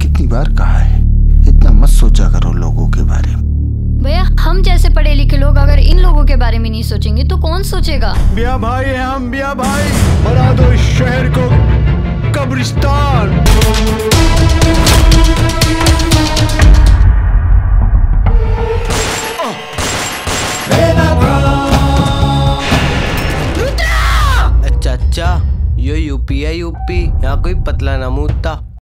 कितनी बार कहा है, इतना मत सोचा करो लोगों के बारे में। भैया हम जैसे पढ़े लिखे लोग अगर इन लोगों के बारे में नहीं सोचेंगे तो कौन सोचेगा। बिया भाई है हम, बिया भाई, बना दो इस शहर को कब्रिस्तान। अच्छा, यो यूपी है, यूपी। यहाँ कोई पतला ना मूदता।